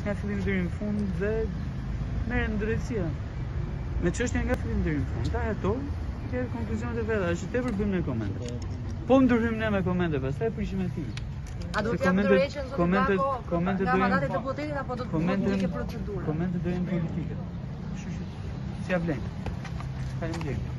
nga fillim deri në fund dhe merren në drejtësia. Me çështja nga fillim deri në fund. Ta ato ke konkluzionet e veta, është tepër bëjmë ne komente. Po ndryhim ne me komente, pastaj prishim e tij. A do të japë dorëheqjen komente nga mandati i deputetit apo do të bëhet procedurë? Komente do jenë politike. Kështu që si ja vlen. Faleminderit.